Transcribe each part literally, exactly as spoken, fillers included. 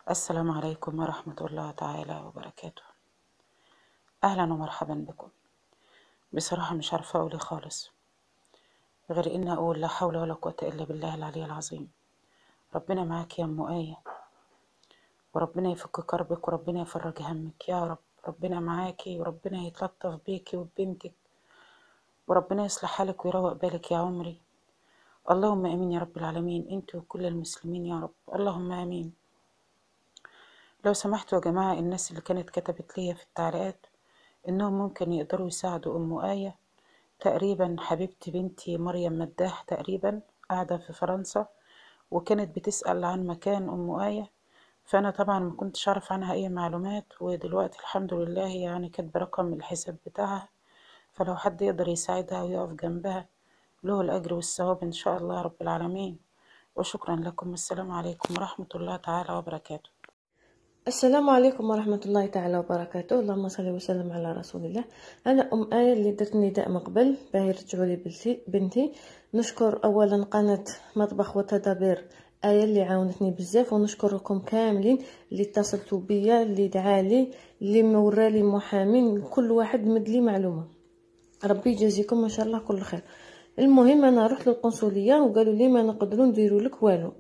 السلام عليكم ورحمة الله تعالى وبركاته. أهلا ومرحبا بكم. بصراحة مش عارفة أقول إيه خالص غير إن أقول لا حول ولا قوة إلا بالله العلي العظيم. ربنا معاك يا أم آية، وربنا يفك كربك وربنا يفرج همك يا رب. ربنا معاكي وربنا يتلطف بيكي وببنتك، وربنا يصلح حالك ويروق بالك يا عمري. اللهم آمين يا رب العالمين، أنت وكل المسلمين يا رب، اللهم آمين. لو سمحتوا يا جماعة، الناس اللي كانت كتبت لي في التعليقات إنهم ممكن يقدروا يساعدوا أم آية، تقريبا حبيبتي بنتي مريم مداح تقريبا قاعدة في فرنسا، وكانت بتسأل عن مكان أم آية، فأنا طبعا ما كنتش أعرف عنها أي معلومات، ودلوقتي الحمد لله يعني كاتبة رقم الحساب بتاعها، فلو حد يقدر يساعدها ويقف جنبها له الأجر والثواب إن شاء الله رب العالمين. وشكرا لكم، والسلام عليكم ورحمة الله تعالى وبركاته. السلام عليكم ورحمة الله تعالى وبركاته. اللهم صل وسلم على رسول الله. أنا أم آية اللي درت نداء من قبل باهي رجعوا لي بنتي. نشكر أولا قناة مطبخ وتدابير آية اللي عاونتني بزاف، ونشكركم كاملين اللي اتصلتوا بيا، اللي دعالي، اللي مورالي محامين، كل واحد مدلي معلومة. ربي يجازيكم ان شاء الله كل خير. المهم انا رحت للقنصليه وقالوا لي ما نقدروا نديروا لك والو،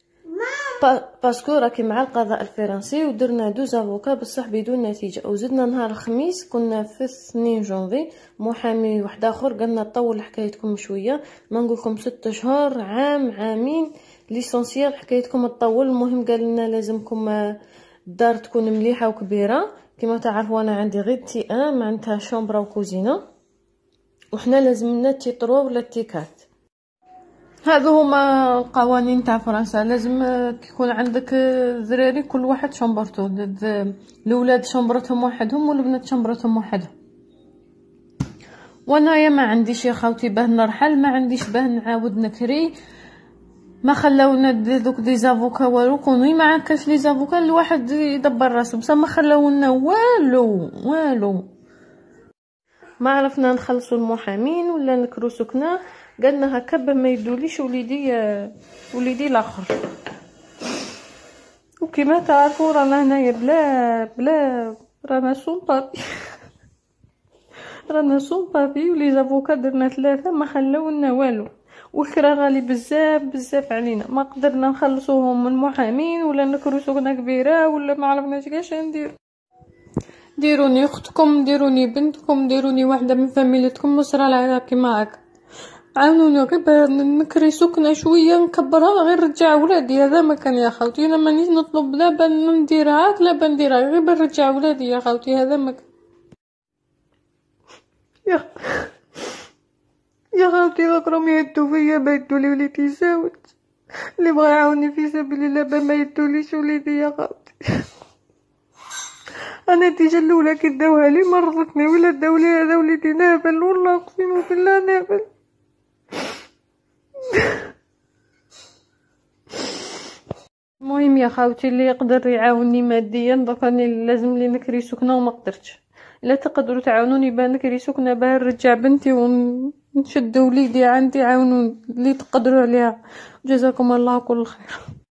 باسكو راكي مع القضاء الفرنسي، ودرنا دوز افوكا بصح بدون نتيجه. وزدنا نهار الخميس كنا في اثنين جونفي، محامي واحد اخر قالنا طول حكايتكم شويه، ما نقولكم ست شهور، عام، عامين، ليسونسيال حكايتكم تطول. المهم قال لنا لازمكم الدار تكون مليحه وكبيره. كما تعرفوا انا عندي غير تي ان، معناتها شومبرا وكوزينه، وحنا لازمنا تيطرو ولا تيكات. هذو هما القوانين تاع فرنسا، لازم يكون عندك ذراري كل واحد شمبرتو، الاولاد شمبرتهم وحدهم والبنات شمبرتهم وحدهم. وانايا ما عنديش يا خاوتي باه نرحل، ما عنديش باه نعاود نكري، ما خلاونا دوك دي زافوكا والو. كوني ما عكاش لي زافوكا الواحد يدبر راسو، بصح ما خلاونا والو والو. ما عرفنا نخلصوا المحامين ولا نكرو سكنه، قالنا هكا باه ما يدوليش وليدي وليدي الاخر. وكما تعرفوا رانا هنايا بلا بلا رانا سون بابي رانا سون بابي، ولي زافوكا درنا ثلاثه ما خلاونا والو، وكرا غالي بزاف بزاف علينا، ما قدرنا نخلصوهم من محامين ولا نكرو سكنه كبيره ولا ما عرفناش كاش ندير. ديروني اختكم، ديروني بنتكم، ديروني واحده من فاميلتكم، وصرا لها كيما هكا، عاونوني غير نكري سكنه شويه نكبرها، غير نرجع ولادي. هذا ما كان يا خاوتي، انا مانيش نطلب لا بان نديرها لا بان نديرها، غير نرجع ولادي يا خاوتي. هذا ما كان يا يا خاوتي، راكم يدوا فيا ما يدوا لي وليدي زاوج، اللي بغى يعاوني في سبيل الله با ما يدوليش وليدي يا خاوتي. انا ديجا الاولى كي داوها لي مرضتني، ولا داو لي هذا وليدي نابل، والله اقسم بالله نابل. المهم يا خاوتي، اللي يقدر يعاونني ماديا، دوك راني لازم لي نكري سكنه وما قدرتش. الا تقدروا تعاونوني باه نكري سكنه، باه نرجع بنتي ونشد وليدي عندي، عاونوني اللي تقدروا عليها. جزاكم الله كل خير.